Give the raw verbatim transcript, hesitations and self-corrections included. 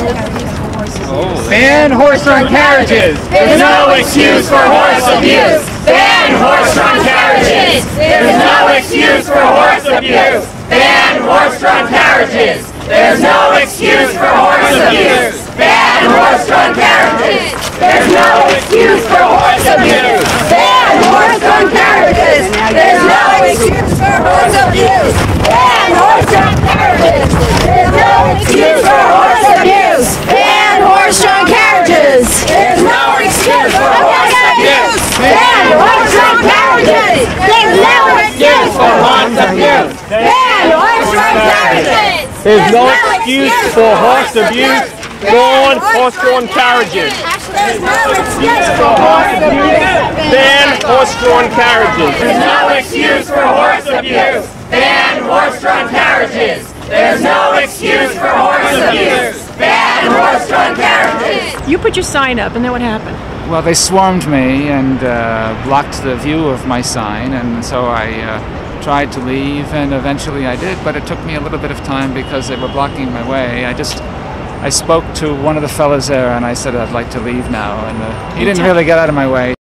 Ban horse-drawn carriages. There's no excuse for horse abuse. Ban horse-drawn carriages. There's no excuse for horse abuse. Ban horse-drawn carriages. There's no excuse for horse abuse. Ban horse-drawn carriages. There's no excuse for horse abuse. Ban horse-drawn carriages. There's no excuse for horse abuse. Ban horse-drawn carriages. There's no excuse for horse abuse. Ban horse-drawn carriages. There's no excuse for horse abuse. Ban horse-drawn carriages. There's no excuse for horse abuse. Ban horse-drawn carriages. There's no excuse for horse abuse. Ban horse-drawn carriages. There's no excuse for horse abuse. Ban horse-drawn carriages. There's no excuse for horse abuse. Ban horse-drawn carriages. There's no excuse for horse abuse. Ban horse-drawn carriages. You put your sign up, and then what happened? Well, they swarmed me and uh, blocked the view of my sign, and so I uh, tried to leave, and eventually I did, but it took me a little bit of time because they were blocking my way. I just, I spoke to one of the fellas there, and I said I'd like to leave now, and uh, he didn't really get out of my way.